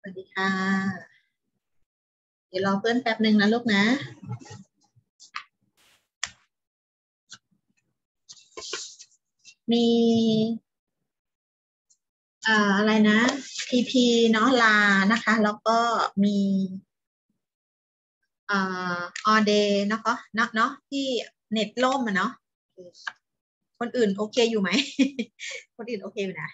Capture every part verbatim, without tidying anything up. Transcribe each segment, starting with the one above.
วัสดีค่ะเดี๋ยวรอเพื่อนแป๊บหนึ่งนะลูกนะมีอ่าอะไรนะ พี พี เนาะลานะคะแล้วก็มีอ่า all day เนาะเนาะเนาะที่เน็ตล่มอ่ะเนาะคนอื่นโอเคอยู่ไหม คนอื่นโอเคอยู่นะ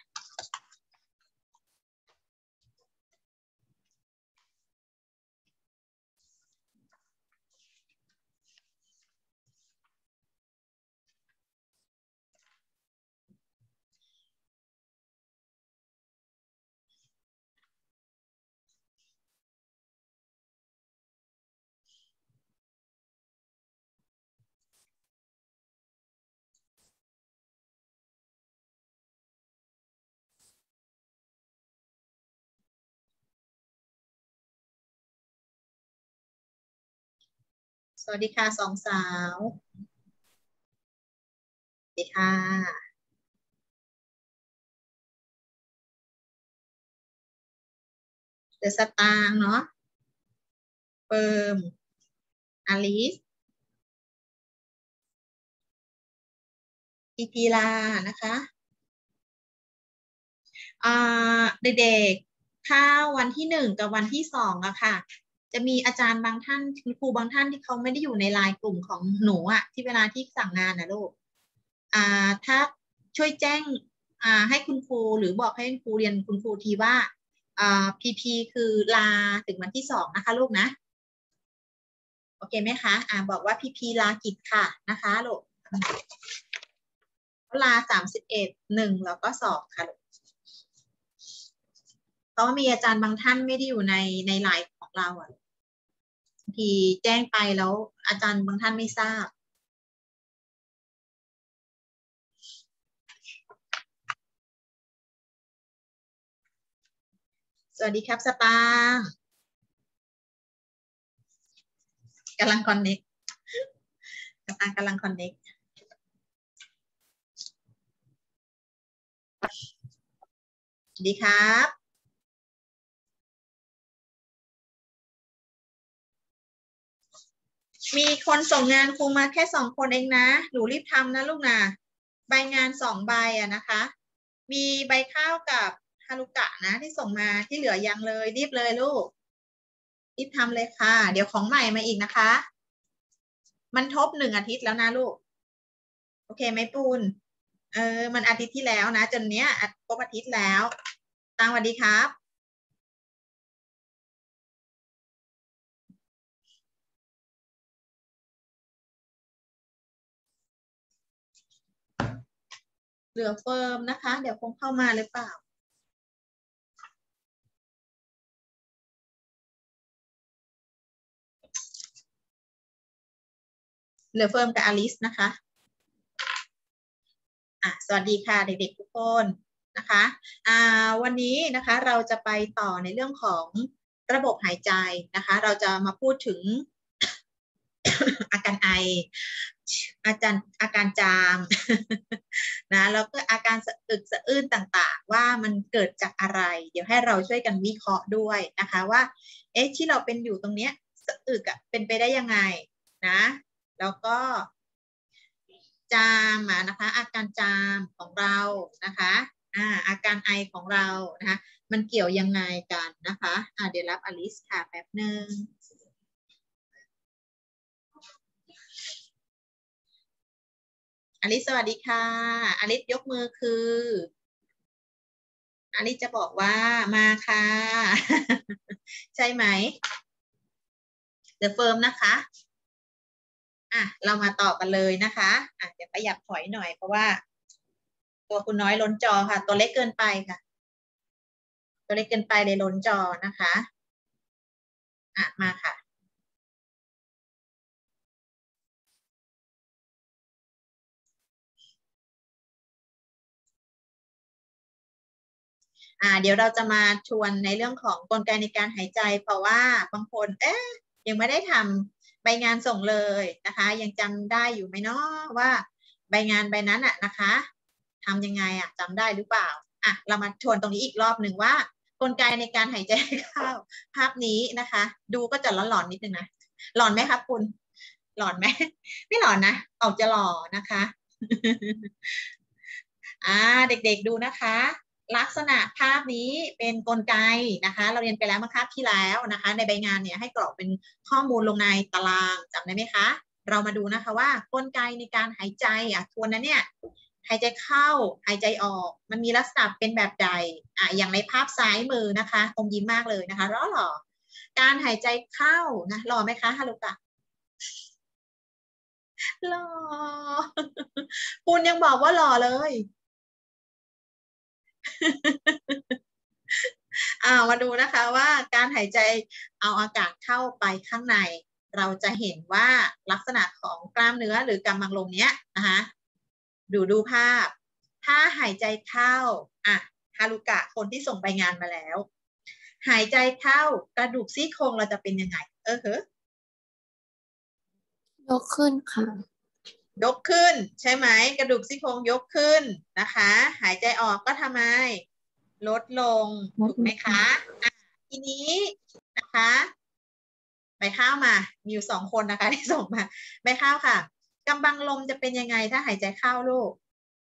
สวัสดีค่ะสองสาวสวัสดีค่ะเดอะสตางค์เนาะเฟิร์มอลิสพีพีลานะคะอ่าเด็กๆถ้าวันที่หนึ่งกับวันที่สองอะค่ะจะมีอาจารย์บางท่านคุณครูบางท่านที่เขาไม่ได้อยู่ในไลน์กลุ่มของหนูอะที่เวลาที่สั่งงานนะลูกอ่าถ้าช่วยแจ้งอ่าให้คุณครูหรือบอกให้คุณครูเรียนคุณครูทีว่าอ่าพีพีคือลาถึงวันที่สองนะคะลูกนะโอเคไหมคะอ่าบอกว่าพีพีลากิจค่ะนะคะลูกลาสามสิบเอ็ดหนึ่งแล้วก็สองค่ะลูก เพราะว่ามีอาจารย์บางท่านไม่ได้อยู่ในในไลฟ์ของเราอ่ะบางทีแจ้งไปแล้วอาจารย์บางท่านไม่ทราบสวัสดีครับสตางค์กำลังคอนเน็กสตางค์กำลังคอนเน็กสวัสดีครับมีคนส่งงานครูมาแค่สองคนเองนะหนูรีบทำนะลูกนะใบงานสองใบอะนะคะมีใบข้าวกับฮารุกะนะที่ส่งมาที่เหลือยังเลยรีบเลยลูกรีบทำเลยค่ะเดี๋ยวของใหม่มาอีกนะคะมันทบหนึ่งอาทิตย์แล้วนะลูกโอเคไหมปูนเออมันอาทิตย์ที่แล้วนะจนเนี้ยครบอาทิตย์แล้วตังสวัสดีครับเหลือเฟิร์มนะคะเดี๋ยวคงเข้ามาหรือเปล่าเหลือเฟิร์มกับอลิสนะคะอ่ะสวัสดีค่ะเด็กๆทุกคนนะคะอ่าวันนี้นะคะเราจะไปต่อในเรื่องของระบบหายใจนะคะเราจะมาพูดถึง อาการไออาจารย์อาการจามนะแล้วก็อาการสะอึกสะอื้นต่างๆว่ามันเกิดจากอะไรเดี๋ยวให้เราช่วยกันวิเคราะห์ด้วยนะคะว่าเอ๊ะที่เราเป็นอยู่ตรงเนี้ยสะอึกอ่ะเป็นไปได้ยังไงนะแล้วก็จามนะคะอาการจามของเรานะคะอ่าอาการไอของเรานะคะมันเกี่ยวยังไงกันนะคะอ่าเดี๋ยวรับอลิสค่ะแป๊บหนึ่ง อลิสสวัสดีค่ะอลิสยกมือคืออลิสจะบอกว่ามาค่ะใช่ไหมเดอะเฟิร์มนะคะอ่ะเรามาต่อกันเลยนะคะอ่ะเดี๋ยวขยับถอยหน่อยเพราะว่าตัวคุณน้อยล้นจอค่ะตัวเล็กเกินไปค่ะตัวเล็กเกินไปเลยล้นจอนะคะอ่ะมาค่ะอ่าเดี๋ยวเราจะมาชวนในเรื่องของกลไกในการหายใจเพราะว่าบางคนเอ๊ะยังไม่ได้ทำใบงานส่งเลยนะคะยังจำได้อยู่ไหมเนาะว่าใบงานใบนั้นอะนะคะทำยังไงอะจำได้หรือเปล่าอ่ะเรามาชวนตรงนี้อีกรอบหนึ่งว่ากลไกในการหายใจเข้าภาพนี้นะคะ ดูก็จะหลอนๆนิดนึงนะหลอนไหมครับคุณหลอนไหมไม่หลอนนะออกจะหล่อนะคะอ่าเด็กๆดูนะคะ ลักษณะภาพนี้เป็นกลไกนะคะ เราเรียนไปแล้วเมื่อคาบที่แล้วนะคะ ในใบงานเนี่ยให้กรอกเป็นข้อมูลลงในตารางจำได้ไหมคะเรามาดูนะคะว่ากลไกในการหายใจอ่ะทวนนะเนี่ยหายใจเข้าหายใจออกมันมีลักษณะเป็นแบบใดอ่ะอย่างในภาพซ้ายมือนะคะอมยิ้มมากเลยนะคะรอหล่อการหายใจเข้านะหล่อไหมคะฮารุกะหล่อคุณยังบอกว่าหล่อเลยอ่ามาดูนะคะว่าการหายใจเอาอากาศเข้าไปข้างในเราจะเห็นว่าลักษณะของกล้ามเนื้อหรือกำบังลมเนี้ยนะคะดูดูภาพถ้าหายใจเข้าอ่ะฮารุกะคนที่ส่งไปงานมาแล้วหายใจเข้ากระดูกซี่โครงเราจะเป็นยังไงเออเหรยกขึ้นค่ะยกขึ้นใช่ไหมกระดูกซี่โครงยกขึ้นนะคะหายใจออกก็ทำไมลดลงถูกไหมคะอ่ะทีนี้นะคะใบข้าวมามีอยู่สองคนนะคะที่ส่งมาใบข้าวค่ะกำบังลมจะเป็นยังไงถ้าหายใจเข้าลูก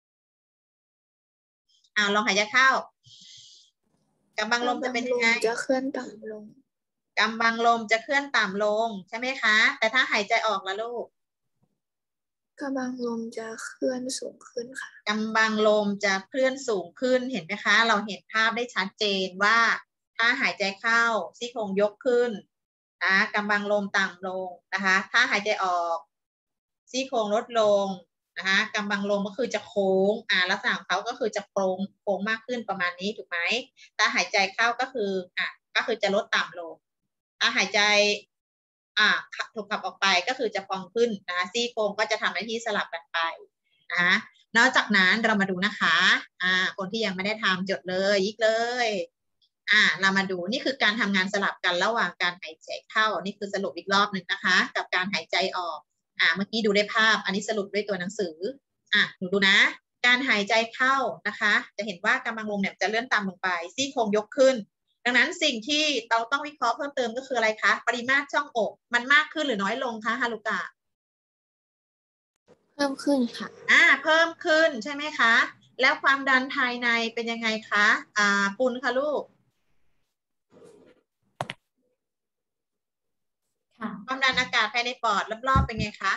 อ้าวลองหายใจเข้ากำบังลมจะเป็นยังไงจะเคลื่อนต่ำลงกำบังลมจะเคลื่อนต่ำลงใช่ไหมคะแต่ถ้าหายใจออกแล้วลูกกำลังลมจะเคลื่อนสูงขึ้นค่ะกำบังลมจะเคลื่อนสูงขึ้นเห็นไหมคะเราเห็นภาพได้ชัดเจนว่าถ้าหายใจเข้าซี่โครงยกขึ้นนะกำบังลมต่ำลงนะคะถ้าหายใจออกซี่โครงลดลงนะคะกำบังลมก็คือจะโค้งอ่าลักษณะของเขาก็คือจะโค้งโค้งมากขึ้นประมาณนี้ถูกไหมถ้าหายใจเข้าก็คืออ่ะก็คือจะลดต่ำลงถ้าหายใจอ่าถูกขับออกไปก็คือจะพองขึ้นนะคะซี่โครงก็จะทำหน้าที่สลับกันไปนะคะนอกจากนั้นเรามาดูนะคะอ่าคนที่ยังไม่ได้ทำจดเลยยิกเลยอ่าเรามาดูนี่คือการทำงานสลับกันระหว่างการหายใจเข้านี่คือสรุปอีกรอบหนึ่งนะคะกับการหายใจออกอ่าเมื่อกี้ดูได้ภาพอันนี้สรุปด้วยตัวหนังสืออ่ะหนูดูนะการหายใจเข้านะคะจะเห็นว่ากำลังลมเนี่ยจะเลื่อนต่ำลงไปซี่โครงยกขึ้นดังนั้นสิ่งที่เราต้องวิเคราะห์เพิ่มเติมก็คืออะไรคะปริมาตรช่องอกมันมากขึ้นหรือน้อยลงคะฮารุกะเพิ่มขึ้นค่ะอ่าเพิ่มขึ้นใช่ไหมคะแล้วความดันภายในเป็นยังไงคะอ่าปุณค่ะลูกความดันอากาศภายในปอดรอบๆเป็นไงคะ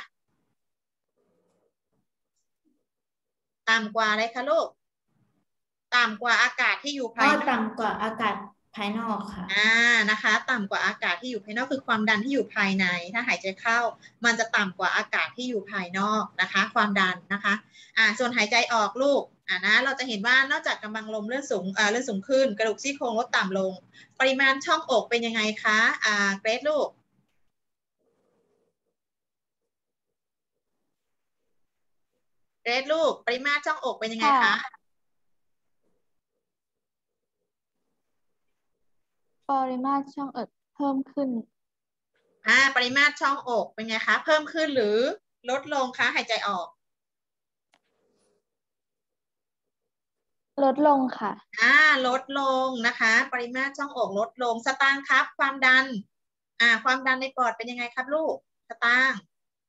ต่ำกว่าอะไรคะลูกต่ำกว่าอากาศที่อยู่ภายนอกต่ำกว่าอากาศภายนอกค่ะอ่านะคะต่ำกว่าอากาศที่อยู่ภายนอกคือความดันที่อยู่ภายในถ้าหายใจเข้ามันจะต่ำกว่าอากาศที่อยู่ภายนอกนะคะความดันนะคะอ่าส่วนหายใจออกลูกอ่านะเราจะเห็นว่านอกจากกำลังลมเลือดสูงอ่าเลือดสูงขึ้นกระดูกซี่โครงลดต่ำลงปริมาณช่องอกเป็นยังไงคะอ่าเกรดลูกเกรดลูกปริมาตรช่องอกเป็นยังไงคะปริมาตรช่องอกเพิ่มขึ้นอ่าปริมาตรช่องอกเป็นไงคะเพิ่มขึ้นหรือลดลงคะหายใจออกลดลงค่ะอ่าลดลงนะคะปริมาตรช่องอกลดลงสตางค์ครับความดันอ่าความดันในปอดเป็นยังไงครับลูกสตางค์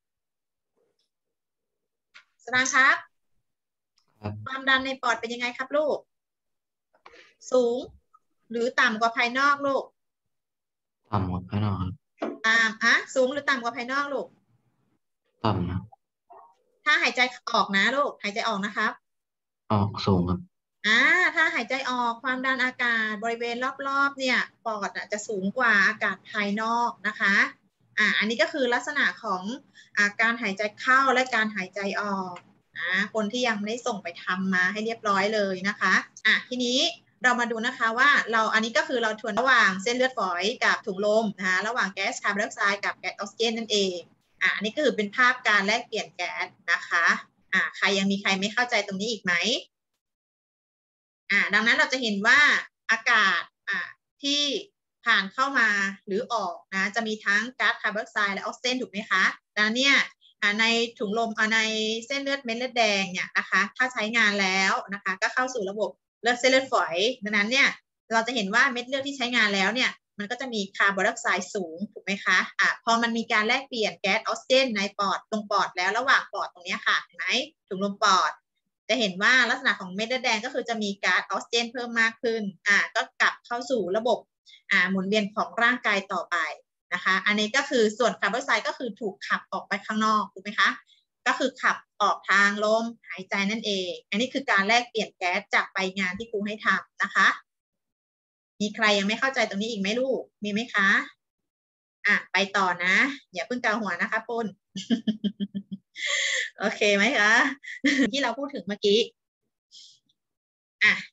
สตางค์ครับความดันในปอดเป็นยังไงครับลูกสูงหรือต่ำกว่าภายนอกลูกต่ำกว่าภายนอกครับต่ำอะสูงหรือต่ำกว่าภายนอกลูกต่ำนะถ้าหายใจออกนะลูกหายใจออกนะครับออกสูงครับอ่าถ้าหายใจออกความดันอากาศบริเวณรอบๆเนี่ยปอดอ่ะจะสูงกว่าอากาศภายนอกนะคะอ่าอันนี้ก็คือลักษณะของอาการหายใจเข้าและการหายใจออกนะคนที่ยังไม่ได้ส่งไปทำมาให้เรียบร้อยเลยนะคะอ่ะทีนี้เรามาดูนะคะว่าเราอันนี้ก็คือเราทวนระหว่างเส้นเลือดฝอยกับถุงลมนะคะระหว่างแก๊สคาร์บอนไดออกไซด์กับแก๊สออกซิเจนนั่นเองอ่ะอันนี้ก็คือเป็นภาพการแลกเปลี่ยนแก๊สนะคะอ่ะใครยังมีใครไม่เข้าใจตรงนี้อีกไหมอ่าดังนั้นเราจะเห็นว่าอากาศอ่าที่ผ่านเข้ามาหรือออกนะจะมีทั้งก๊าซคาร์บอนไดออกไซด์และออกซิเจนถูกไหมคะดังนั้นเนี่ยในถุงลมในเส้นเลือดเม็ดเลือดแดงเนี่ยนะคะถ้าใช้งานแล้วนะคะก็เข้าสู่ระบบเลือดเส้นเลือดฝอยดังนั้นเนี่ยเราจะเห็นว่าเม็ดเลือดที่ใช้งานแล้วเนี่ยมันก็จะมีคาร์บอนไดออกไซด์สูงถูกไหมคะอ่ะพอมันมีการแลกเปลี่ยนแก๊สออกซิเจนในปอดตรงปอดแล้วระหว่างปอดตรงนี้ค่ะเห็นไหมถุงลมปอดจะเห็นว่าลักษณะของเม็ดเลือดแดงก็คือจะมีก๊าซออกซิเจนเพิ่มมากขึ้นอ่ะก็กลับเข้าสู่ระบบอ่าหมุนเวียนของร่างกายต่อไปนะคะอันนี้ก็คือส่วนคาร์บอนไดออกไซด์ก็คือถูกขับออกไปข้างนอกถูกไหมคะก็คือขับออกทางลมหายใจนั่นเองอันนี้คือการแลกเปลี่ยนแก๊สจากใบงานที่ครูให้ทำนะคะมีใครยังไม่เข้าใจตรงนี้อีกไหมลูกมีไหมคะอ่ะไปต่อนะอย่าเพิ่งเกาหัวนะคะปุ้น โอเคไหมคะที่เราพูดถึงเมื่อกี้อ่ะ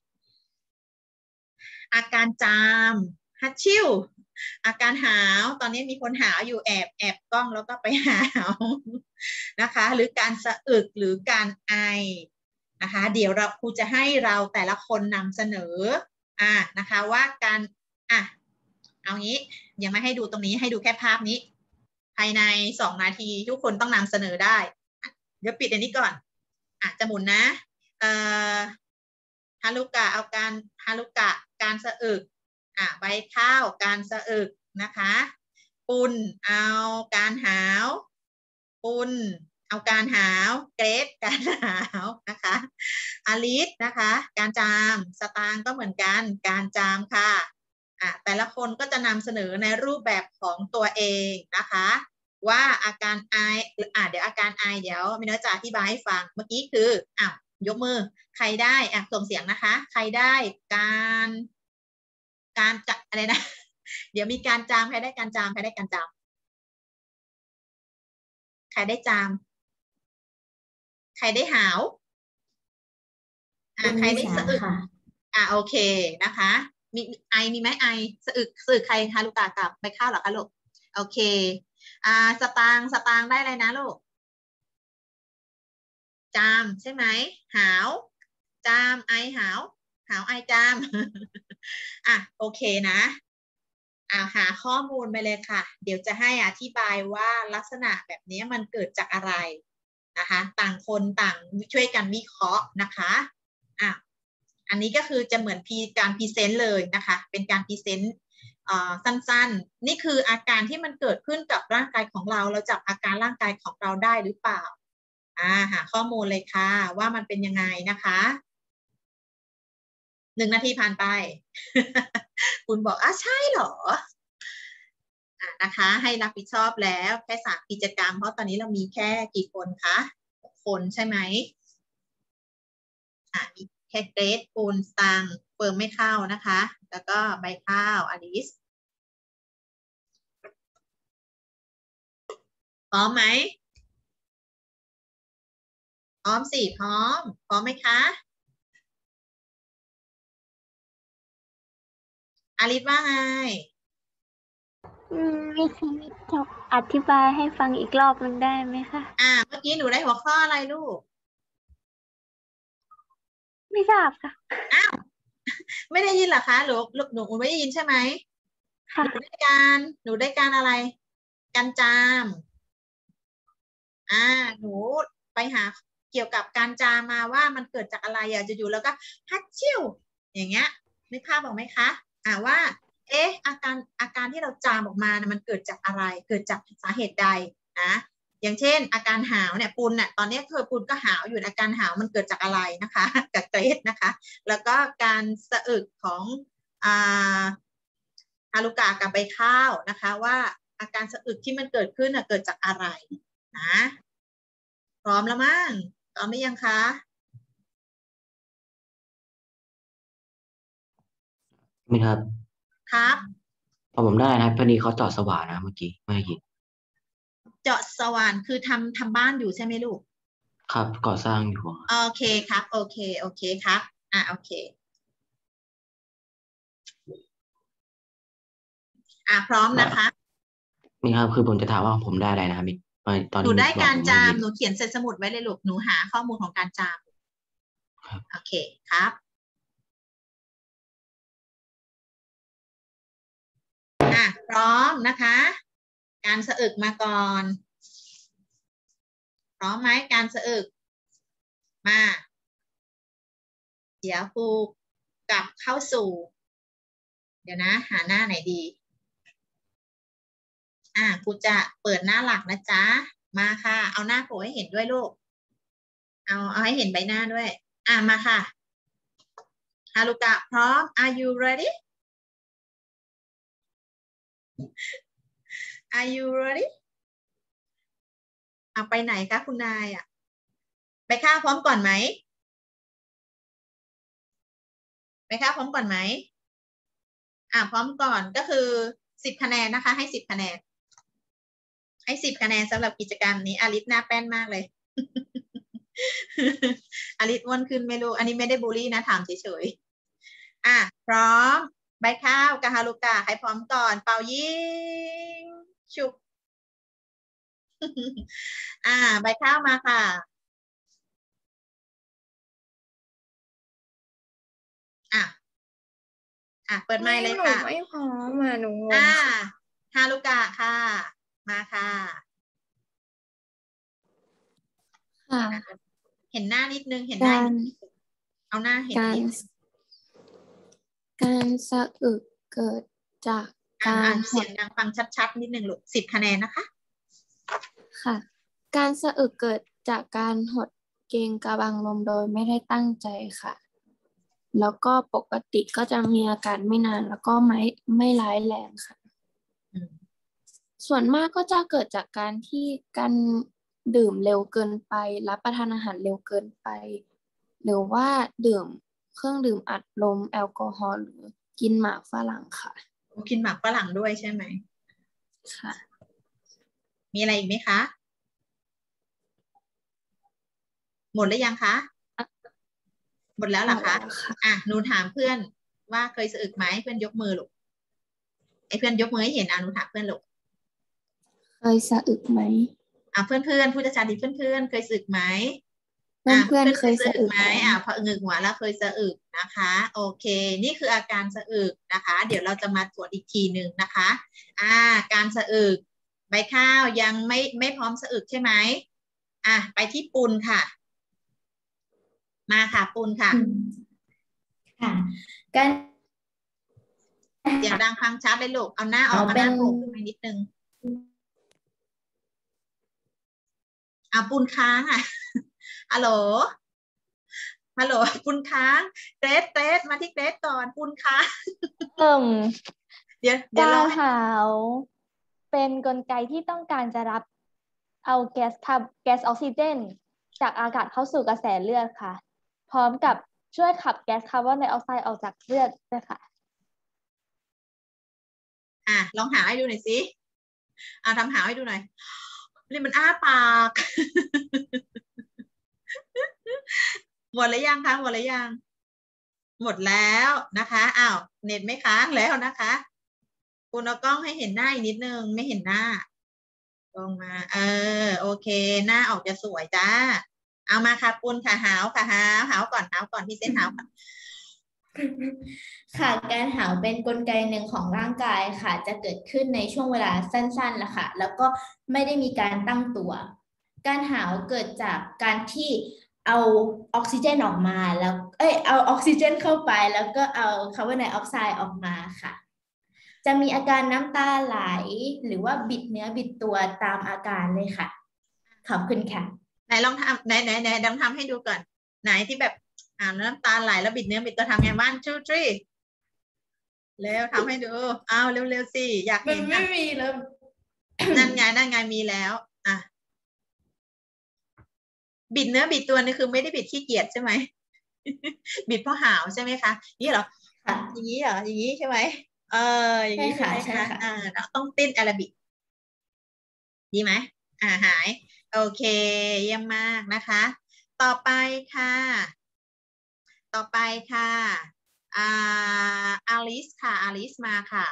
อาการจามฮัตชิวอาการหาวตอนนี้มีคนหาวอยู่แอบแอบกล้องแล้วก็ไปหาวนะคะหรือการสะอึกหรือการไอนะคะเดี๋ยวเราครูจะให้เราแต่ละคนนำเสนออ่ะนะคะว่าการอ่ะเอางี้ยังไม่ให้ดูตรงนี้ให้ดูแค่ภาพนี้ภายในสองนาทีทุกคนต้องนำเสนอได้เดี๋ยวปิดอันนี้ก่อนอ่ะจะหมุนนะเอ่อฮารุกะเอาการฮารุกะการสะอึกอ่ะใบข้าวการสะอึกนะคะปุณเอาการหาวปุณเอาการหาวเกรดการหาวนะคะอลิสนะคะการจามสตางก็เหมือนกันการจามค่ะอ่ะแต่ละคนก็จะนำเสนอในรูปแบบของตัวเองนะคะว่าอาการไออ่ะเดี๋ยวอาการไอเดี๋ยวมินจะอธิบายให้ฟังเมื่อกี้คืออ่ะยกมือใครได้อ่ะส่งเสียงนะคะใครได้การการจะอะไรนะเดี๋ยวมีการจามใครได้การจามใครได้การจามใครได้จามใครได้หาวอ่ะใครได้สะอึกอ่ะโอเคนะคะมีไอมีไหมไอสะอึกสะอึกใครฮารุกะกับใบข้าวเหรอคะลูกโอเคอ่าสตางสตางได้อะไรนะลูกจามใช่ไหมหาวจามไอหาวหาวไอจาม อ่ะโอเคนะอ่าหาข้อมูลไปเลยค่ะเดี๋ยวจะให้อธิบายว่าลักษณะแบบนี้มันเกิดจากอะไรนะคะต่างคนต่างช่วยกันวิเคราะห์นะคะอ่ะอันนี้ก็คือจะเหมือนพีการพรีเซนต์เลยนะคะเป็นการพรีเซนต์สั้นๆนี่คืออาการที่มันเกิดขึ้นกับร่างกายของเราเราจับอาการร่างกายของเราได้หรือเปล่าอ่าหาข้อมูลเลยค่ะว่ามันเป็นยังไงนะคะหนึ่งนาทีผ่านไป คุณบอกอ่ะใช่เหรออ่ะนะคะให้รับผิดชอบแล้วแค่สามกิจกรรมเพราะตอนนี้เรามีแค่กี่คนคะคนใช่ไหมอ่ะมีแค่เกรดปูนสตังเฟิร์มไม่เข้านะคะแล้วก็ใบข้าวอลิสพร้อมไหมพร้อมสิพร้อมพร้อมไหมคะอลิสว่าไงไม่เคยจะอธิบายให้ฟังอีกรอบหนึ่งได้ไหมคะอ่าเมื่อกี้หนูได้หัวข้ออะไรลูกไม่ทราบค่ะอ้าวไม่ได้ยินเหรอคะหรือหนูหนูไม่ได้ยินใช่ไหมค่ะหนูได้การหนูได้การอะไรการจามอ่าหนูไปหาเกี่ยวกับการจามมาว่ามันเกิดจากอะไรอ่ะจะอยู่แล้วก็ฮัตชิวอย่างเงี้ยนึกภาพออกไหมคะอ่าว่าเอ๊ะอาการอาการที่เราจามออกมานะมันเกิดจากอะไรเกิดจากสาเหตุใดนะอย่างเช่นอาการหาวเนี่ยปุณเนี่ยตอนนี้เธอปุณก็หาวอยู่อาการหาวมันเกิดจากอะไรนะคะจากเกรดนะคะแล้วก็การสะอึกของอ่าฮารุกะกับใบข้าวนะคะว่าอาการสะอึกที่มันเกิดขึ้นเกิดจากอะไรนะพร้อมแล้วมั้งพร้อมหรือยังคะมีครับครับพอผมได้นะพอดีเขาจอดสว่านนะเมื่อกี้เมื่อกี้เจาะสว่านคือทำทำบ้านอยู่ใช่ไหมลูกครับก่อสร้างอยู่โอเคครับโอเคโอเคครับอ่ะโอเคอ่ะพร้อมนะคะนี่ครับคือผมจะถามว่าผมได้อะไรนะครับตอนหนูนี้ได้การจามบอกผมไม่ยินหนูเขียนเสร็จสมุดไว้เลยลูกหนูหาข้อมูลของการจามครับโอเคครับอ่ะพร้อมนะคะการสะอึกมาก่อนพร้อมไหมการสะอึกมาเดี๋ยวครูกลับเข้าสู่เดี๋ยวนะหาหน้าไหนดีอ่ะครูจะเปิดหน้าหลักนะจ๊ะมาค่ะเอาหน้าโผล่ให้เห็นด้วยลูกเอาเอาให้เห็นใบหน้าด้วยอ่ะมาค่ะฮารุกะพร้อม Are you ready Are you ready เอาไปไหนคะคุณนายอ่ะไปข้าวพร้อมก่อนไหมไปข้าวพร้อมก่อนไหมอ่ะพร้อมก่อนก็คือสิบคะแนนนะคะให้สิบคะแนนให้สิบคะแนนสำหรับกิจกรรมนี้อาริสหน้าแป้นมากเลย อาริสอ้วนขึ้นไม่รู้อันนี้ไม่ได้บูลลี่นะถามเฉยๆอ่ะพร้อมใบข้าวกับฮารุกะใครพร้อมก่อนเป่ายิงฉุบ อ่าใบข้าวมาค่ะอ่ะอ่ะเปิดไมค์เลยค่ะหนูไม่พร้อมอ่ะหนูงงอ่าค่ะฮารุกะค่ะ มาค่ะค่ะเห็นหน้านิดนึงเห็นหน้าการนิดนึงเอาหน้าเห็นการนิดนึงการสะอึกเกิดจากอ่านการอ่านหเสียดงดังฟังชัดๆนิดนึงลูกสิบคะแนนนะคะค่ะ การสะอึกเกิดจากการหดเกร็งกระบังลมโดยไม่ได้ตั้งใจค่ะ แล้วก็ปกติก็จะมีอาการไม่นานแล้วก็ไม่ไม่ร้ายแรงค่ะอืมส่วนมากก็จะเกิดจากการที่การดื่มเร็วเกินไปรับประทานอาหารเร็วเกินไป หรือว่าดื่มเครื่องดื่มอัดลมแอลกอฮอล์หรือกินหมากฝรั่งค่ะกินหมากฝรั่งด้วยใช่ไหมค่ะมีอะไรอีกไหมคะ หมดหรือยังคะ หมดแล้วเหรอคะหมดแล้วค่ะอ่ะหนูถามเพื่อนว่าเคยสะอึกไหมเพื่อนยกมือลูกไอ้เพื่อนยกมือให้เห็นอ่ะหนูถามเพื่อนลูกเคยสะอึกไหมอ่ะเพื่อนเพื่อนผู้จัดการดีเพื่อนเพื่อนเคยสะอึกไหมเพื่อนเพื่อนเคยสะอึกไหมไหมอ่ะพออึกหัวแล้วเคยสะอึกนะคะ โอเค นี่คืออาการสะอึกนะคะ เดี๋ยวเราจะมาตรวจอีกทีหนึ่งนะคะ อ่า การสะอึกใบข้าวยังไม่ไม่พร้อมสะอึกใช่ไหมอ่ะไปที่ปูนค่ะ มาค่ะปูนค่ะอืมค่ะการเสียงดังฟังชัดเลยลูกเอาหน้าออกเอาเอาหเป็นน้าโผล่ขึ้นมานิดนึงอ่ะปูนค้างอ่ะ ฮัลโหลฮัลโหลปูนค้างเกรดเกรดมาที่เกรดก่อนปูนค้างเอิ่มเดี๋ยวเดี๋ยวการเราหาวเป็นกลไกที่ต้องการจะรับเอาแก๊สคาร์แก๊สออกซิเจนจากอากาศเข้าสู่กระแสเลือดค่ะ พร้อมกับช่วยขับแก๊สคาร์บอนไดออกไซด์ออกจากเลือดด้วยค่ะอ่ะลองหาให้ดูหน่อยสิอ่ะทำหาให้ดูหน่อยนี่มันอ้าปาก หมดแล้วยังคะหมดแล้วยังหมดแล้วนะคะอ้าวเน็ตไม่ค้างแล้วนะคะคุณเอากล้องให้เห็นหน้าอีกนิดนึงไม่เห็นหน้าลงมาเออโอเคหน้าออกจะสวยจ้าเอามาค่ะปุณค่ะหาวค่ะหาวหาวก่อนหาวก่อนพี่เส้นหาวก่อนค่ะการหาวเป็นกลไกหนึ่งของร่างกายค่ะ จะเกิดขึ้นในช่วงเวลาสั้นๆแหละค่ะแล้วก็ไม่ได้มีการตั้งตัว การหาวเกิดจากการที่เอาออกซิเจนออกมาแล้วเอ้ยเอาออกซิเจนเข้าไปแล้วก็เอาคาร์บอนไดออกไซด์ออกมาค่ะ จะมีอาการน้ำตาไหลหรือว่าบิดเนื้อบิดตัวตามอาการเลยค่ะขอบคุณค่ะไหนลองทำไหนไหนไหนลองทำให้ดูก่อนไหนที่แบบอ่าน้ำตาไหลแล้วบิดเนื้อบิดตัวทำไงบ้าง two three เร็วทำให้ดูเอาเร็วๆสิอยากมันเห็นไม่อ่ะมีแล้วนั่นไงนั่นไงมีแล้วอ่ะบิดเนื้อบิดตัวนี่คือไม่ได้บิดขี้เกียจใช่ไหม บิดเพราะหาวใช่ไหมคะนี่เหรอค่ะอย่างนี้เหรออย่างนี้ใช่ไหมเอออย่างนี้ใช่ใช่ค่ะไหมใช่คะค่ะอ่าต้องเต้นแอโรบิกดีไหมอ่าหายโอเคเยี่ยมมากนะคะ ต่อไปค่ะ ต่อไปค่ะอ่าอลิสค่ะอลิสมาค่ะ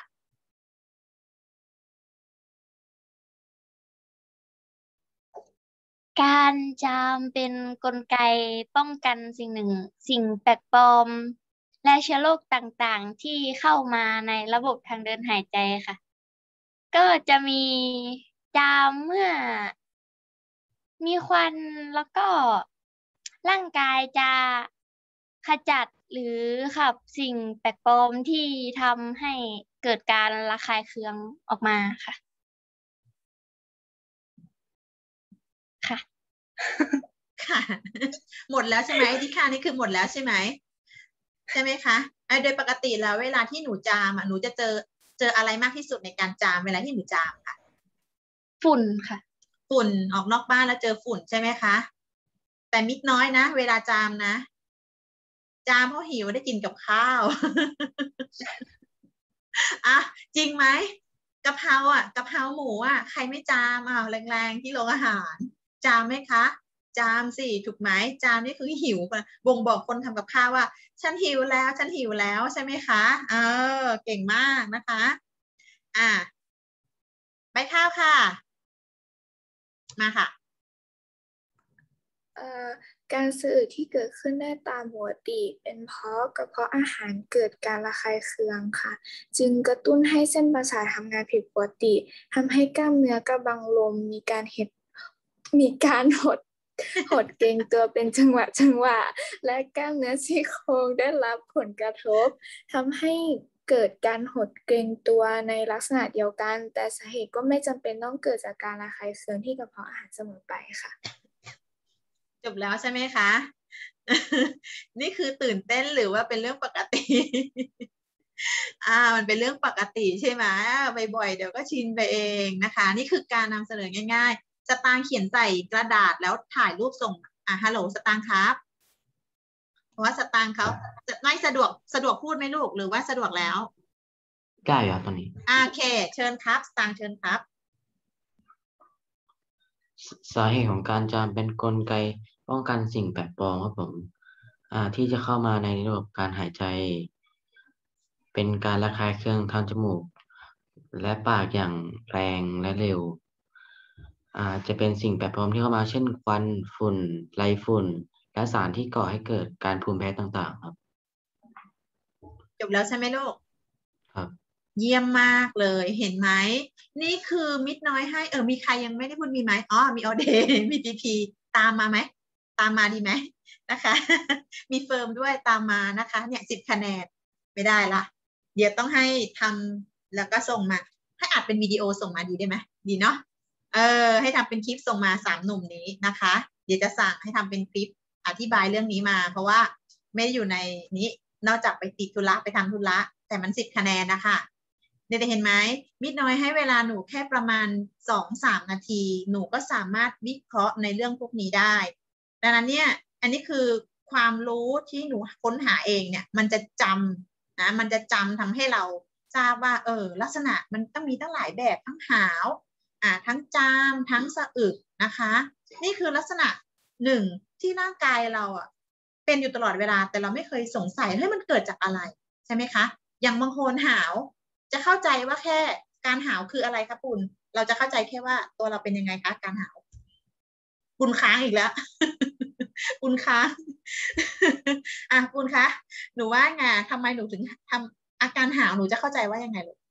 การจามเป็นกลไกป้องกันสิ่งหนึ่งสิ่งแปลกปลอม และเชื้อโรคต่างๆ ที่เข้ามาในระบบทางเดินหายใจค่ะ ก็จะมีจามเมื่อ มีควันแล้วก็ร่างกายจะขจัดหรือขับสิ่งแปลกปลอมที่ทำให้เกิดการระคายเคืองออกมาค่ะค่ะค่ะ หมดแล้วใช่ไหมที่ค่ะนี่คือหมดแล้วใช่ไหมใช่ไหมคะไอ้โดยปกติแล้วเวลาที่หนูจามอ่ะหนูจะเจอเจออะไรมากที่สุดในการจามเวลาที่หนูจามค่ะฝุ่นค่ะฝุ่นออกนอกบ้านแล้วเจอฝุ่นใช่ไหมคะแต่มิดน้อยนะเวลาจามนะจามเพราะหิวได้กินกับข้าว อ่ะจริงไหมกะเพราอ่ะกะเพราหมูอ่ะใครไม่จามอ่ะแรงๆที่โรงอาหารจามไหมคะจามสิถูกไหมจามนี่คือหิวบ่งบอกคนทำกับข้าวว่าฉันหิวแล้วฉันหิวแล้วใช่ไหมคะเออเก่งมากนะคะอ่ะใบข้าวค่ะมาค่ะเอ่อการสะอึกที่เกิดขึ้นได้ตามปกติเป็นเพราะกระเพาะอาหารเกิดการระคายเคืองค่ะจึงกระตุ้นให้เส้นประสาททำงานผิดปกติทำให้กล้ามเนื้อกระบังลมมีการเห็ดมีการหดหดเกร็งตัวเป็นจังหวะจังหวะและกล้ามเนื้อซี่โครงได้รับผลกระทบทำให้เกิดการหดเกร็งตัวในลักษณะเดียวกันแต่สาเหตุก็ไม่จำเป็นต้องเกิดจากการระคายเคืองที่กระเพาะอาหารเสมอไปค่ะจบแล้วใช่ไหมคะ นี่คือตื่นเต้นหรือว่าเป็นเรื่องปกติ อ่ามันเป็นเรื่องปกติใช่ไหมบ่อยๆเดี๋ยวก็ชินไปเองนะคะนี่คือการนำเสนอง่ายๆสตางค์เขียนใส่กระดาษแล้วถ่ายรูปส่งอ่ะฮัลโหลสตางค์ครับเพราะว่าสตางค์เขาไม่สะดวกสะดวกพูดไหมลูกหรือว่าสะดวกแล้วได้อยู่ครับตอนนี้โอเคเชิญครับสตางค์เชิญครับสาเหตุของการจามเป็นกลไกป้องกันสิ่งแปลกปลอมครับผมอ่าที่จะเข้ามาในระบบการหายใจเป็นการระคายเคืองทางจมูกและปากอย่างแรงและเร็วอ่าจะเป็นสิ่งแปลกปลอมที่เข้ามาเช่นควันฝุ่นไรฝุ่นและสารที่ก่อให้เกิดการภูมิแพ้ต่างๆครับจบแล้วใช่ไหมลูกครับเยี่ยมมากเลยเห็นไหมนี่คือมิดน้อยให้เออมีใครยังไม่ได้พูดมีไหมอ๋อมีออเดย์มีพีพีตามมาไหมตามมาดีไหมนะคะ มีเฟิร์มด้วยตามมานะคะเนี่ยสิบคะแนนไม่ได้ละเดี๋ยวต้องให้ทำแล้วก็ส่งมาให้อัดเป็นวิดีโอส่งมาดีได้ไหมดีเนาะเออให้ทำเป็นคลิปส่งมาสามหนุ่มนี้นะคะเดี๋ยวจะสั่งให้ทำเป็นคลิปอธิบายเรื่องนี้มาเพราะว่าไม่อยู่ในนี้นอกจากไปติดธุระไปทำธุระแต่มันสิบคะแนนนะคะเดี๋ยวเห็นไหมมิดน้อยให้เวลาหนูแค่ประมาณสองสามนาทีหนูก็สามารถวิเคราะห์ในเรื่องพวกนี้ได้ดังนั้นเนี่ยอันนี้คือความรู้ที่หนูค้นหาเองเนี่ยมันจะจำนะมันจะจำทำให้เราทราบว่าเออลักษณะมันต้องมีตั้งหลายแบบทั้งหาวอ่าทั้งจามทั้งสะอึกนะคะนี่คือลักษณะหนึ่งที่ร่างกายเราอ่ะเป็นอยู่ตลอดเวลาแต่เราไม่เคยสงสัยให้มันเกิดจากอะไรใช่ไหมคะอย่างบางคนหาวจะเข้าใจว่าแค่การหาวคืออะไรคะปุณเราจะเข้าใจแค่ว่าตัวเราเป็นยังไงคะการหาวปุณค้างอีกแล้ว ปุณค้างอ่ะปุณคะหนูว่าไงทำไมหนูถึงทำอาการหาวหนูจะเข้าใจว่ายังไงลูก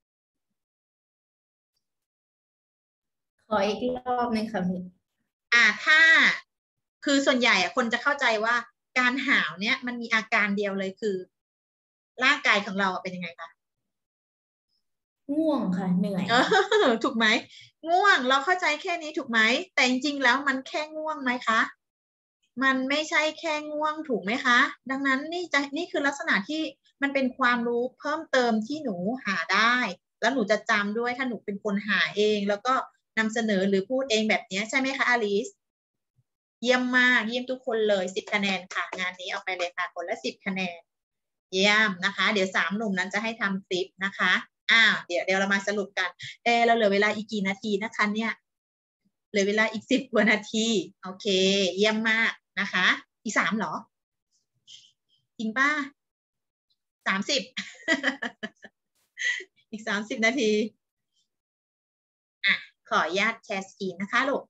ขออีกรอบหนึ่งค่ะพี่อ่าถ้าคือส่วนใหญ่อะคนจะเข้าใจว่าการหาวเนี่ยมันมีอาการเดียวเลยคือร่างกายของเราเป็นยังไงคะง่วงค่ะเหนื่อยถูกไหมง่วงเราเข้าใจแค่นี้ถูกไหมแต่จริงๆแล้วมันแค่ง่วงไหมคะมันไม่ใช่แค่ง่วงถูกไหมคะดังนั้นนี่จะนี่คือลักษณะที่มันเป็นความรู้เพิ่มเติมที่หนูหาได้แล้วหนูจะจำด้วยถ้าหนูเป็นคนหาเองแล้วก็นำเสนอหรือพูดเองแบบนี้ใช่ไหมคะอลิสเยี่ยมมากเยี่ยมทุกคนเลยสิบคะแนนค่ะงานนี้เอาไปเลยค่ะคนละสิบคะแนนเยี่ยมนะคะเดี๋ยวสามหนุ่มนั้นจะให้ทำคลิปนะคะอ้าวเดี๋ยวเดี๋ยวเรามาสรุปกันเออเราเหลือเวลาอีกกี่นาทีนะคะเนี่ยเหลือเวลาอีกสิบกว่านาทีโอเคเยี่ยมมากนะคะอีกสามเหรอจริงป่ะสามสิบ อีกสามสิบนาทีอ่ะขออนุญาตแชร์สกรีนนะคะลูก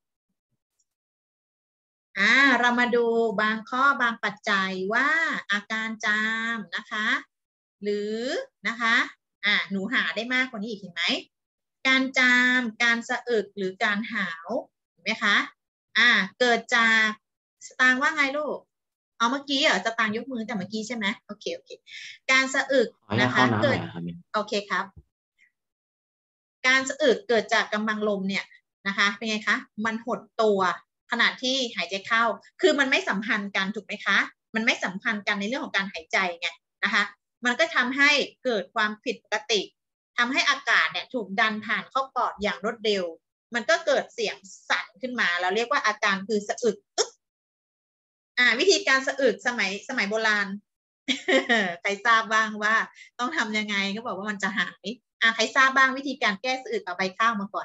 อ่าเรามาดูบางข้อบางปัจจัยว่าอาการจามนะคะหรือนะคะอ่าหนูหาได้มากกว่านี้อีกเห็นไหมการจามการสะอึกหรือการหาวเห็นไหมคะอ่าเกิดจากสตางค์ว่าไงลูกเอาเมื่อกี้เหรอสตางค์ยกมือแต่เมื่อกี้ใช่ไหมโอเคโอเคการสะอึกขออนุญานะตคะเข้าน้ำหเกิน่อดยครับโอเคครับการสะอึกเกิดจากกำลังลมเนี่ยนะคะเป็นไงคะมันหดตัวขณะที่หายใจเข้าคือมันไม่สัมพันธ์กันถูกไหมคะมันไม่สัมพันธ์กันในเรื่องของการหายใจไงนะคะมันก็ทำให้เกิดความผิดปกติทำให้อากาศเนี่ยถูกดันผ่านเข้าปอดอย่างรวดเร็วมันก็เกิดเสียงสั่นขึ้นมาเราเรียกว่าอาการคือสะอึกอึ๊กอ่าวิธีการสะอึกสมัยสมัยโบราณ ใครทราบบ้างว่าต้องทำยังไงก็บอกว่ามันจะหายอ่าใครทราบบ้างวิธีการแก้สะอึกเอาใบข้าวมาก่อน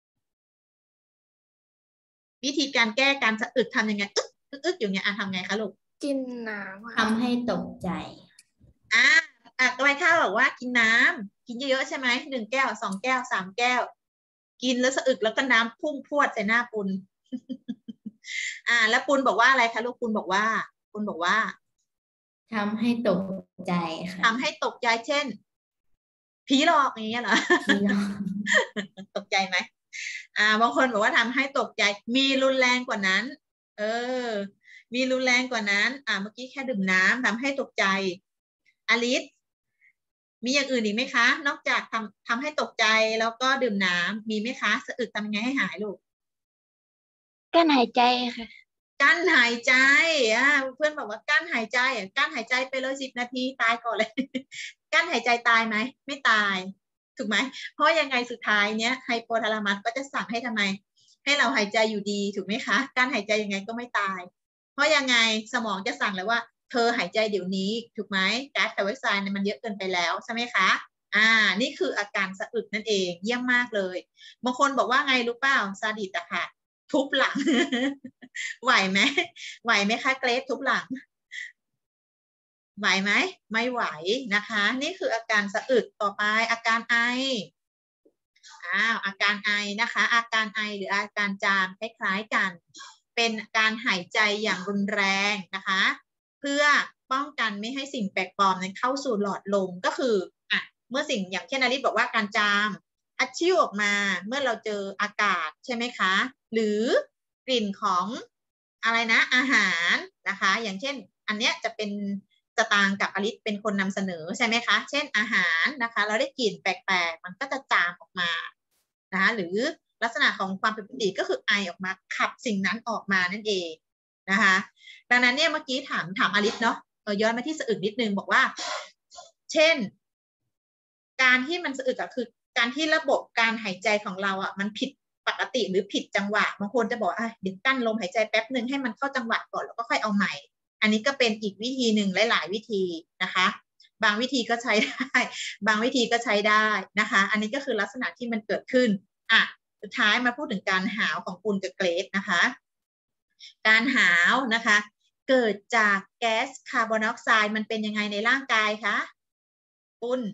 วิธีการแก้การสะอึกทำยังไงอึ๊กอึ๊กอึ๊กอยู่เนี้ยอ่ะทำไงคะลูกกินน้ำทำให้ตกใจอ่าอ่ะใบข้าวบอกว่ากินน้ำกินเยอะๆใช่ไหมหนึ่งแก้วสองแก้วสามแก้ว กินแล้วสะอึกแล้วก็น้ำพุ่งพรวดใส่หน้าปุณ อ่า แล้วปุณบอกว่าอะไรคะลูกปุณบอกว่าปุณบอกว่าทำให้ตกใจค่ะทำให้ตกใจเช่นผีหลอกอย่างเงี้ยเหรอผีหลอกตกใจไหมอ่าบางคนบอกว่าทำให้ตกใจมีรุนแรงกว่านั้น เออ มีรุนแรงกว่านั้น อ่าเมื่อกี้แค่ดื่มน้ำทำให้ตกใจอลิสมีอย่างอื่นอีกไหมคะ นอกจากทำทำให้ตกใจแล้วก็ดื่มน้ำมีไหมคะสะอึกทำยังไงให้หายลูกกั้นหายใจค่ะกั้นหายใจอ่าเพื่อนบอกว่ากั้นหายใจอ่ะกั้นหายใจไปเลยสิบนาทีตายก่อนเลย กั้นหายใจตายไหมไม่ตายถูกไหมเพราะยังไงสุดท้ายเนี้ยไฮโปทาลามัสก็จะสั่งให้ทำไม ให้เราหายใจอยู่ดีถูกไหมคะการหายใจยังไงก็ไม่ตาย เพราะยังไงสมองจะสั่งแล้วว่าเธอหายใจเดี๋ยวนี้ถูกไหมก๊าซคาร์บอนไดออกไซด์มันเยอะเกินไปแล้วใช่ไหมคะอ่านี่คืออาการสะอึกนั่นเองเยี่ยมมากเลยบางคนบอกว่าไงรู้เปล่าซาดิสอะค่ะทุบหลัง ไหวไหมไหวไหมคะเกรซทุบหลังไหวไหมไม่ไหวนะคะนี่คืออาการสะอึกต่อไปอาการไออ้าวอาการไอนะคะอาการไอหรืออาการจามคล้ายๆกันเป็นการหายใจอย่างรุนแรงนะคะเพื่อป้องกันไม่ให้สิ่งแปลกปลอมนั้นเข้าสู่หลอดลมก็คืออ่ะเมื่อสิ่งอย่างเช่นนาริสบอกว่าการจามอัดชิ่วออกมาเมื่อเราเจออากาศใช่ไหมคะหรือกลิ่นของอะไรนะอาหารนะคะอย่างเช่นอันเนี้ยจะเป็นสตางค์กับอลิสเป็นคนนำเสนอใช่ไหมคะเช่นอาหารนะคะเราได้กลิ่นแปลกๆมันก็จะจามออกมานะคะหรือลักษณะของความผิดปกติก็คือไอออกมาขับสิ่งนั้นออกมานั่นเองนะคะดังนั้นเนี่ยเมื่อกี้ถามถามอลิสเนาะเออย้อนมาที่สะอึกนิดนึงบอกว่าเช่นการที่มันสะอึกอะคือการที่ระบบการหายใจของเราอะมันผิดปกติหรือผิดจังหวะบางคนจะบอกอ่ะเดี๋ยวกั้นลมหายใจแป๊บหนึ่งให้มันเข้าจังหวะก่อนแล้วก็ค่อยเอาใหม่อันนี้ก็เป็นอีกวิธีหนึ่งหลายๆวิธีนะคะบางวิธีก็ใช้ได้บางวิธีก็ใช้ได้นะคะอันนี้ก็คือลักษณะที่มันเกิดขึ้นอ่ะสุดท้ายมาพูดถึงการหาวของปุณกับเกรซนะคะการหาวนะคะเกิดจากแก๊สคาร์บอนไดออกไซด์มันเป็นยังไงในร่างกายคะปุณ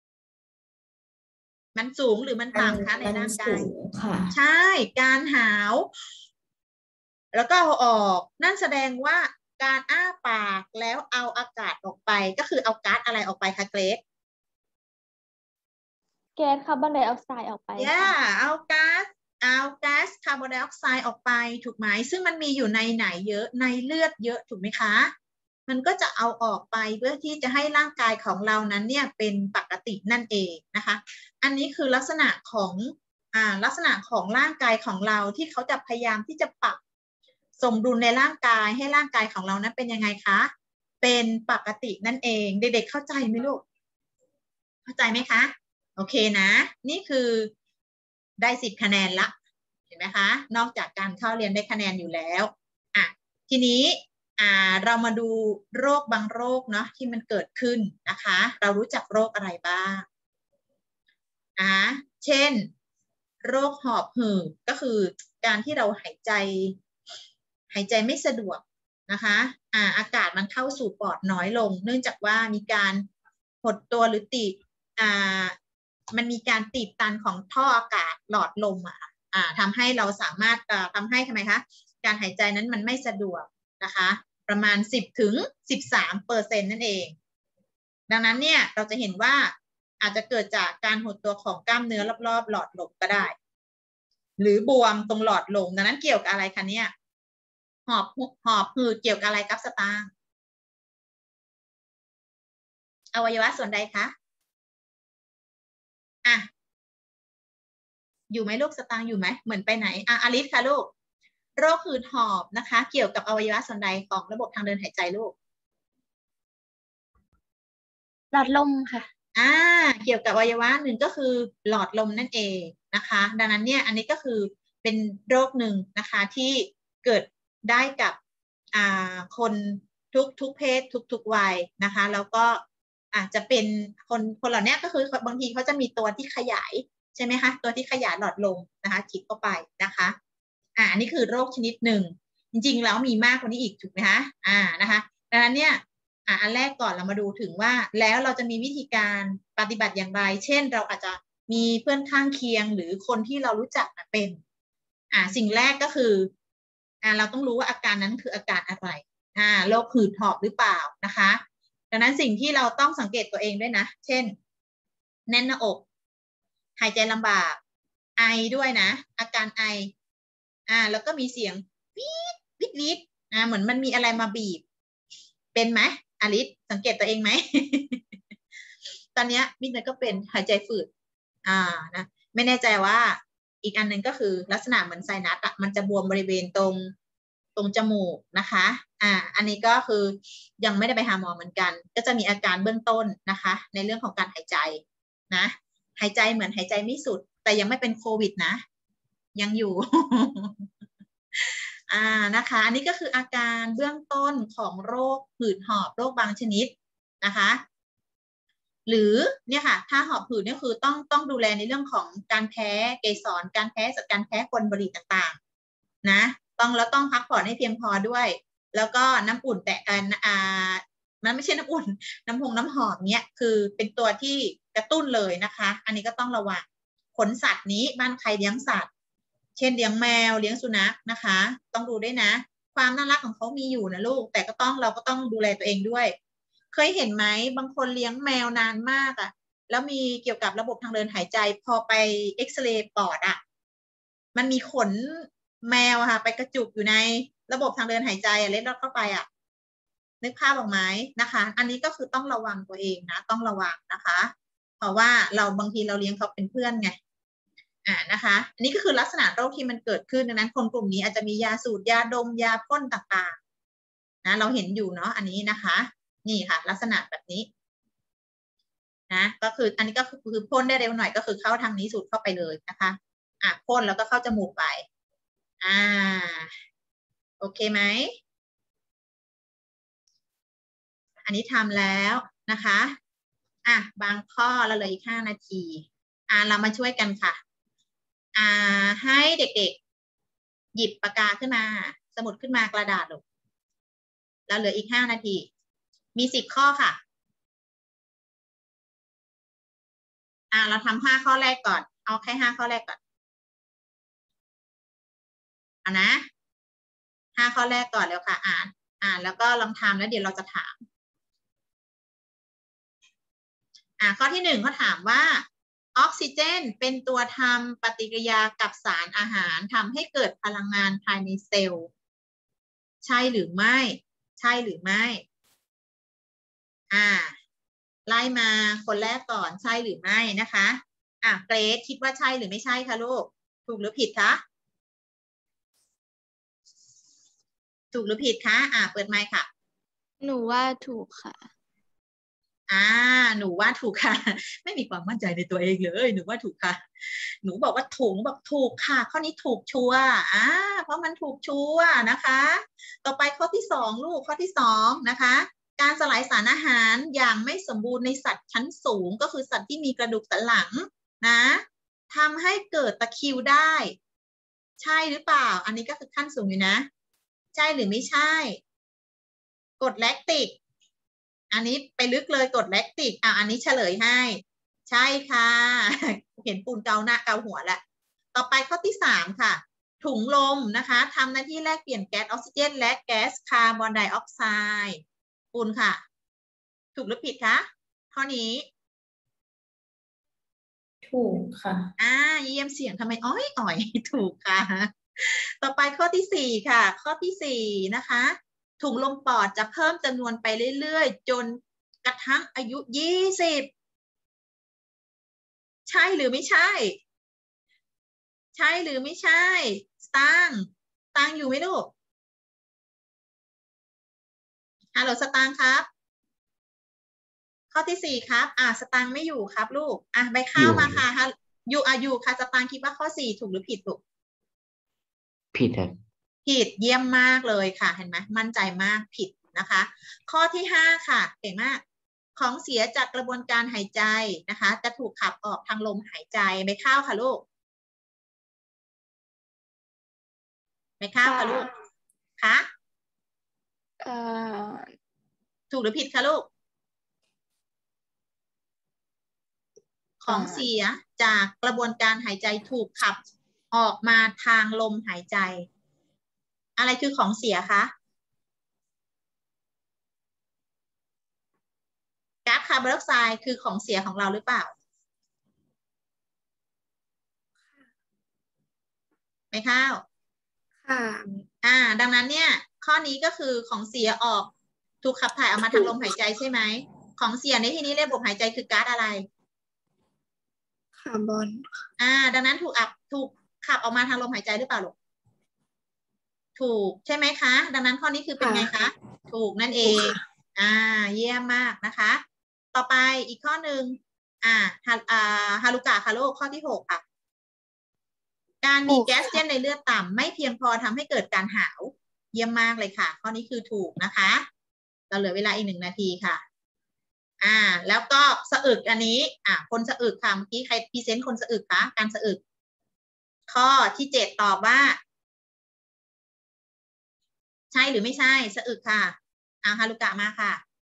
มันสูงหรือมันต่ำคะในร่างกายใช่การหาวแล้วก็เอาออกนั่นแสดงว่าการอ้าปากแล้วเอาอากาศออกไปก็คือเอาก๊าซอะไรออกไปคะเกรซแก๊สคาร์บอนไดออกไซด์ออกไป yeah เอาก๊าซเอาก๊าซคาร์บอนไดออกไซด์ออกไปถูกไหมซึ่งมันมีอยู่ในไหนเยอะในเลือดเยอะถูกไหมคะมันก็จะเอาออกไปเพื่อที่จะให้ร่างกายของเรานั้นเนี่ยเป็นปกตินั่นเองนะคะอันนี้คือลักษณะของอ่าลักษณะของร่างกายของเราที่เขาจะพยายามที่จะปรับสมดุลในร่างกายให้ร่างกายของเรานั้นเป็นยังไงคะเป็นปกตินั่นเองเด็กๆเข้าใจไหมลูกเข้าใจไหมคะโอเคนะนี่คือได้สิบคะแนนละเห็นไหมคะนอกจากการเข้าเรียนได้คะแนนอยู่แล้วอ่ะทีนี้อ่าเรามาดูโรคบางโรคเนาะที่มันเกิดขึ้นนะคะเรารู้จักโรคอะไรบ้างอ่าเช่นโรคหอบหืดก็คือการที่เราหายใจหายใจไม่สะดวกนะคะอ่าอากาศมันเข้าสู่ปอดน้อยลงเนื่องจากว่ามีการหดตัวหรือตีบอ่ามันมีการตีบตันของท่ออากาศหลอดลมอ่ะอ่าทำให้เราสามารถอ่าทำให้ทำไมคะการหายใจนั้นมันไม่สะดวกนะคะประมาณสิบถึงสิบสามเปอร์เซ็นต์นั่นเองดังนั้นเนี่ยเราจะเห็นว่าอาจจะเกิดจากการหดตัวของกล้ามเนื้อรอบๆหลอดลมก็ได้หรือบวมตรงหลอดลมดังนั้นเกี่ยวกับอะไรคะเนี่ยหอบหอบหืดเกี่ยวกับอะไรครับสตางค์อวัยวะส่วนใดคะอ่ะอยู่ไหมลูกสตางค์อยู่ไหมเหมือนไปไหนอ่ะอลิสค่ะลูกโรคหืดหอบนะคะ เกี่ยวกับอวัยวะส่วนใดของระบบทางเดินหายใจลูกหลอดลมค่ะอ่าเกี่ยวกับอวัยวะหนึ่งก็คือหลอดลมนั่นเองนะคะดังนั้นเนี่ยอันนี้ก็คือเป็นโรคหนึ่งนะคะที่เกิดได้กับอ่าคนทุกทุกเพศทุกทุกวัยนะคะแล้วก็อาจจะเป็นคนคนเหล่านี้ก็คือบางทีเขาจะมีตัวที่ขยายใช่ไหมคะตัวที่ขยายหลอดลมนะคะฉีดเข้าไปนะคะอ่าอันนี้คือโรคชนิดหนึ่งจริงๆแล้วมีมากกว่านี้อีกถูกไหมคะอ่านะคะดังนั้นเนี่ยอ่าอันแรกก่อนเรามาดูถึงว่าแล้วเราจะมีวิธีการปฏิบัติอย่างไรเช่นเราอาจจะมีเพื่อนข้างเคียงหรือคนที่เรารู้จักเป็นอ่าสิ่งแรกก็คืออ่าเราต้องรู้ว่าอาการนั้นคืออาการอะไรอ่าโรคหืดหอบหรือเปล่านะคะดังนั้นสิ่งที่เราต้องสังเกตตัวเองด้วยนะเช่นแน่นหน้าอกหายใจลำบากไอด้วยนะอาการไออ่าแล้วก็มีเสียงวีดวิดวิดอ่าเหมือนมันมีอะไรมาบีบเป็นไหมอลิสสังเกตตัวเองไหม ตอนนี้มิดเลยก็เป็นหายใจฝืดอ่านะไม่แน่ใจว่าอีกอันหนึ่งก็คือลักษณะเหมือนไซนัสอะมันจะบวมบริเวณตรงตรงจมูกนะคะอ่าอันนี้ก็คือยังไม่ได้ไปหาหมอเหมือนกันก็จะมีอาการเบื้องต้นนะคะในเรื่องของการหายใจนะหายใจเหมือนหายใจไม่สุดแต่ยังไม่เป็นโควิดนะยังอยู่ อ่านะคะอันนี้ก็คืออาการเบื้องต้นของโรคหืดหอบโรคบางชนิดนะคะหรือเนี่ยค่ะถ้าหอบหืดเนี่ยคือต้องต้องดูแลในเรื่องของการแพ้เกสรการแพ้จากการแพ้ควันบุหรี่ต่างๆนะต้องแล้วต้องพักผ่อนให้เพียงพอด้วยแล้วก็น้ำอุ่นแต่อ่ามันไม่ใช่น้ำอุ่นน้ำพงน้ำหอมเนี่ยคือเป็นตัวที่กระตุ้นเลยนะคะอันนี้ก็ต้องระวังขนสัตว์นี้บ้านใครเลี้ยงสัตว์เช่นเลี้ยงแมวเลี้ยงสุนัขนะคะต้องดูด้วยนะความน่ารักของเขามีอยู่นะลูกแต่ก็ต้องเราก็ต้องดูแลตัวเองด้วยเคยเห็นไหมบางคนเลี้ยงแมวนานมากอ่ะแล้วมีเกี่ยวกับระบบทางเดินหายใจพอไปเอ็กซเรย์ปอดอ่ะมันมีขนแมวค่ะไปกระจุกอยู่ในระบบทางเดินหายใจอ่ะเล็ดลอดเข้าไปอ่ะนึกภาพออกไหมนะคะอันนี้ก็คือต้องระวังตัวเองนะต้องระวังนะคะเพราะว่าเราบางทีเราเลี้ยงเขาเป็นเพื่อนไงอ่านะคะอันนี้ก็คือลักษณะโรคที่มันเกิดขึ้นดังนั้นคนกลุ่มนี้อาจจะมียาสูดยาดมยาพ่นต่างๆนะเราเห็นอยู่เนาะอันนี้นะคะนี่ค่ะลักษณะแบบนี้นะก็คืออันนี้ก็คือคือพ่นได้เร็วหน่อยก็คือเข้าทางนี้สูดเข้าไปเลยนะคะอ่ะพ่นแล้วก็เข้าจมูกไปอ่าโอเคไหมอันนี้ทำแล้วนะคะอ่ะบางข้อเราเหลืออีกห้านาทีอ่าเรามาช่วยกันค่ะอ่าให้เด็กๆหยิบปากกาขึ้นมาสมุดขึ้นมากระดาษลงเราเหลืออีกห้านาทีมีสิบข้อค่ะอ่าเราทำห้าข้อแรกก่อนเอาแค่ห้าข้อแรกก่อนเอานะห้าข้อแรกก่อนแล้วค่ะอ่านอ่านแล้วก็ลองทำแล้วเดี๋ยวเราจะถามอ่าข้อที่หนึ่งเขาถามว่าออกซิเจนเป็นตัวทำปฏิกิริยากับสารอาหารทำให้เกิดพลังงานภายในเซลล์ใช่หรือไม่ใช่หรือไม่อ่าไล่มาคนแรกก่อนใช่หรือไม่นะคะอ่ะเกรซคิดว่าใช่หรือไม่ใช่คะลูกถูกหรือผิดคะถูกหรือผิดคะอ่าเปิดไมค์ค่ะหนูว่าถูกค่ะอ่าหนูว่าถูกค่ะไม่มีความมั่นใจในตัวเองเลยหนูว่าถูกค่ะหนูบอกว่าถูกหนูบอกถูกค่ะข้อนี้ถูกชัวร์อ่าเพราะมันถูกชัวร์นะคะต่อไปข้อที่สองลูกข้อที่สองนะคะการสลายสารอาหารอย่างไม่สมบูรณ์ในสัตว์ชั้นสูงก็คือสัตว์ที่มีกระดูกสันหลังนะทำให้เกิดตะคริวได้ใช่หรือเปล่าอันนี้ก็คือขั้นสูงอยู่นะใช่หรือไม่ใช่กรดแลคติกอันนี้ไปลึกเลยกรดแลคติกอ่ะอันนี้เฉลยให้ใช่ค่ะเห็นปูนเกาหน้าเกาหัวแล้วต่อไปข้อที่สามค่ะถุงลมนะคะทำหน้าที่แลกเปลี่ยนแก๊สออกซิเจนและแก๊สคาร์บอนไดออกไซด์ปูนค่ะถูกหรือผิดคะข้อนี้ถูกค่ะอ่าเยี่ยมเสียงทำไมอ้อยอ่อยถูกค่ะต่อไปข้อที่สี่ค่ะข้อที่สี่นะคะถุงลมปอดจะเพิ่มจำนวนไปเรื่อยๆจนกระทั่งอายุยี่สิบใช่หรือไม่ใช่ ใช่หรือไม่ใช่สตางค์สตางค์อยู่ไหมลูกฮัลโหลสตางค์ครับข้อที่สี่ครับอ่าสตางค์ไม่อยู่ครับลูกอ่ะใบข้าวมาค่ะฮะอยู่อ่ะอยู่ค่ะสตางค์คิดว่าข้อสี่ถูกหรือผิดลูกผิดครับผิดเยี่ยมมากเลยค่ะเห็นไหมมั่นใจมากผิดนะคะข้อที่ห้าค่ะเก่งมากของเสียจากกระบวนการหายใจนะคะจะถูกขับออกทางลมหายใจใบข้าวค่ะลูกใบข้าวค่ะลูกคะเอ่อถูกหรือผิดคะลูกของเสียจากกระบวนการหายใจถูกขับออกมาทางลมหายใจอะไรคือของเสียคะก๊าซคาร์บอนไดออกไซด์คือของเสียของเราหรือเปล่าไม่ข้าวค่ะอ่าดังนั้นเนี่ยข้อนี้ก็คือของเสียออกถูกขับถ่ายออกมาทางลมหายใจใช่ไหมของเสียในที่นี้ระบบหายใจคือก๊าซอะไรคาร์บอนอ่าดังนั้นถูกอับถูกขับออกมาทางลมหายใจหรือเปล่าลูกถูกใช่ไหมคะดังนั้นข้อนี้คือเป็นไงคะถูกนั่นเองอ่าเยี่ยมมากนะคะต่อไปอีกข้อหนึ่งอ่าฮาอ่าฮารุกะค่ะลูกข้อที่หกค่ะการมีแก๊สเจนในเลือดต่ำไม่เพียงพอทำให้เกิดการหาวเยี่ยมมากเลยค่ะข้อนี้คือถูกนะคะเราเหลือเวลาอีกหนึ่งนาทีค่ะอ่าแล้วก็สะอึกอันนี้อ่าคนสะอึกค่ะเมื่อกี้ใครพรีเซนต์คนสะอึกคะการสะอึกข้อที่เจ็ดตอบว่าใช่หรือไม่ใช่สะอึกค่ะเอาฮารุกะมาค่ะ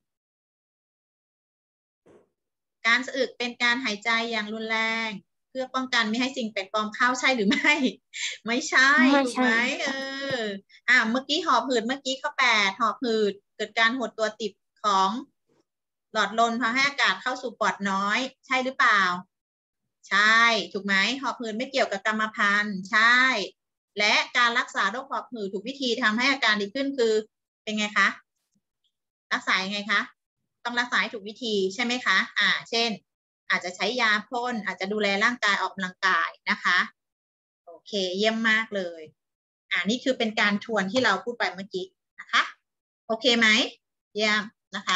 การสะอึกเป็นการหายใจอย่างรุนแรงเพื่อป้องกันไม่ให้สิ่งแปลกปลอมเข้าใช่หรือไม่ ไม่ใช่ถูกไหมเอออ่าเมื่อกี้หอบหืดเมื่อกี้ข้อแปดหอบหืดเกิดการหดตัวติดของหลอดลมทำให้อากาศเข้าสู่ปอดน้อยใช่หรือเปล่าใช่ถูกไหมหอบหืดไม่เกี่ยวกับกรรมพันธุ์ใช่และการรักษาโรคหอบหืดถูกวิธีทำให้อาการดีขึ้นคือเป็นไงคะรักษายังไงคะต้องรักษาให้ถูกวิธีใช่ไหมคะอ่าเช่นอาจจะใช้ยาพ่นอาจจะดูแลร่างกายออกกำลังกายนะคะโอเคเยี่ยมมากเลยอ่านี่คือเป็นการทวนที่เราพูดไปเมื่อกี้นะคะโอเคไหมเยี่ยมนะคะ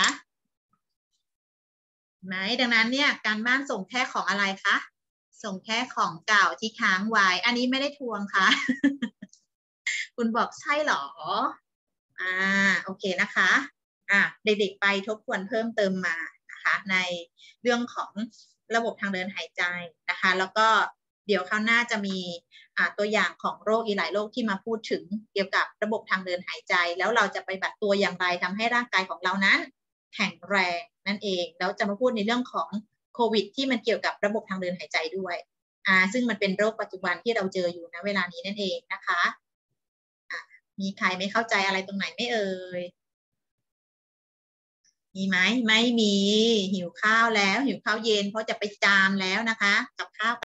ไหมดังนั้นเนี่ยการบ้านส่งแค่ของอะไรคะส่งแค่ของเก่าที่ค้างไว้อันนี้ไม่ได้ทวงค่ะ คุณบอกใช่หรออ่าโอเคนะคะอ่ะเด็กๆไปทบทวนเพิ่มเติมมานะคะในเรื่องของระบบทางเดินหายใจนะคะแล้วก็เดี๋ยวคราวหน้าจะมีอ่าตัวอย่างของโรคอีกหลายโรคที่มาพูดถึงเกี่ยวกับระบบทางเดินหายใจแล้วเราจะไปบัดตัวอย่างไรทำให้ร่างกายของเรานั้นแข็งแรงนั่นเองแล้วจะมาพูดในเรื่องของโควิดที่มันเกี่ยวกับระบบทางเดินหายใจด้วยอ่าซึ่งมันเป็นโรคปัจจุบันที่เราเจออยู่ณเวลานี้นั่นเองนะคะมีใครไม่เข้าใจอะไรตรงไหนไม่เอ่ยมีไหมไม่มีหิวข้าวแล้วหิวข้าวเย็นเพราะจะไปจามแล้วนะคะกับข้าว